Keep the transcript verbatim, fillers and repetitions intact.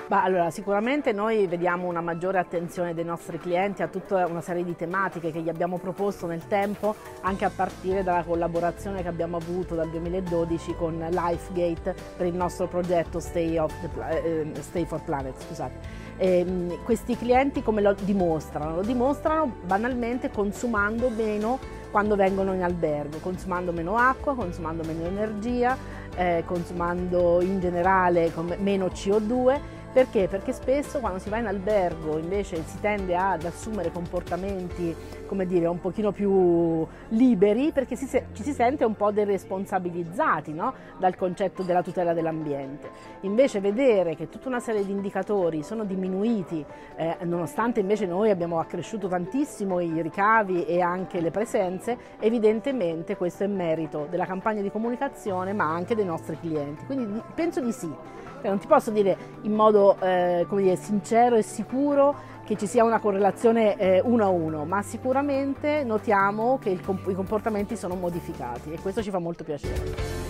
Bah, allora, sicuramente noi vediamo una maggiore attenzione dei nostri clienti a tutta una serie di tematiche che gli abbiamo proposto nel tempo, anche a partire dalla collaborazione che abbiamo avuto dal duemiladodici con LifeGate per il nostro progetto Stay, of the, eh, Stay for Planet. Scusate. E, questi clienti come lo dimostrano? Lo dimostrano banalmente consumando meno quando vengono in albergo, consumando meno acqua, consumando meno energia, eh, consumando in generale meno C O due. Perché? Perché spesso quando si va in albergo invece si tende ad assumere comportamenti, come dire, un pochino più liberi, perché si, ci si sente un po' deresponsabilizzati, no? Dal concetto della tutela dell'ambiente. Invece vedere che tutta una serie di indicatori sono diminuiti, eh, nonostante invece noi abbiamo accresciuto tantissimo i ricavi e anche le presenze, evidentemente questo è merito della campagna di comunicazione ma anche dei nostri clienti. Quindi penso di sì. Non ti posso dire in modo eh, come dire, sincero e sicuro che ci sia una correlazione eh, uno a uno, ma sicuramente notiamo che il, i comportamenti sono modificati e questo ci fa molto piacere.